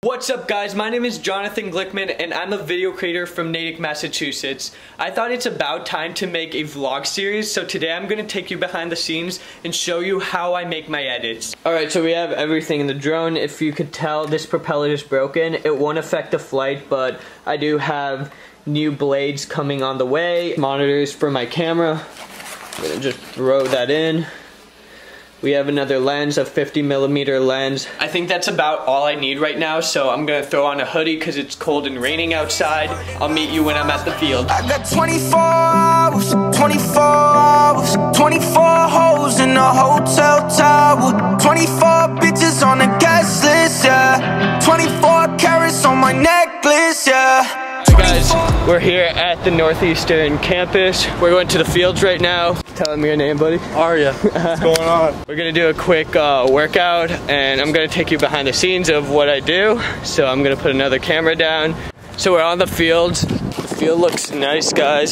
What's up guys, my name is Jonathan Glickman and I'm a video creator from Natick, Massachusetts. I thought it's about time to make a vlog series, so today I'm going to take you behind the scenes and show you how I make my edits. Alright, so we have everything in the drone. If you could tell, this propeller is broken. It won't affect the flight, but I do have new blades coming on the way. Monitors for my camera. I'm going to just throw that in. We have another lens, a 50mm lens. I think that's about all I need right now, so I'm gonna throw on a hoodie because it's cold and raining outside. I'll meet you when I'm at the field. I got 24 hours, 24 hours, 24 hoes in a hotel tower, 24 bitches on the guest list, yeah, 24 carats on my necklace, yeah. Guys, we're here at the Northeastern campus. We're going to the fields right now. Tell them your name, buddy. Arya. What's going on? We're gonna do a quick workout, and I'm gonna take you behind the scenes of what I do. So I'm gonna put another camera down. So we're on the fields. The field looks nice, guys.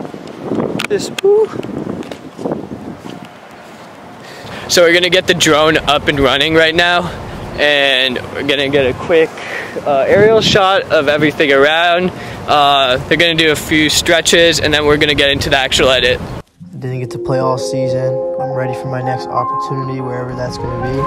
So we're gonna get the drone up and running right now, and we're gonna get a quick aerial shot of everything around. They're gonna do a few stretches, and then we're gonna get into the actual edit. Didn't get to play all season. I'm ready for my next opportunity, wherever that's gonna be.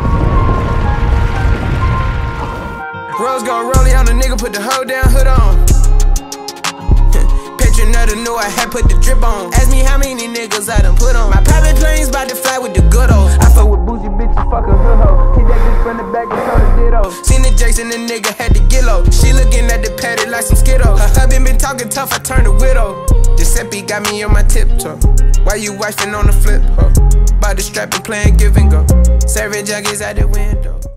Rose gon' roll it on a nigga, put the hoe down, hood on. Petronetta knew I had put the drip on. Ask me how many niggas I done put on. My private plane's about to fly with the good old. I fuck with bougie bitches, fuck a hood hoe. Hit that bitch from the back and show the ditto. Seen the Jason, the nigga had to get low. She looking at the paddock like some Skittles. Her husband been talking tough, I turned a widow. Giuseppe got me on my tiptoe. Why you wifing on the flip, ho? By the strap and playing give and go. Serving junkies out the window.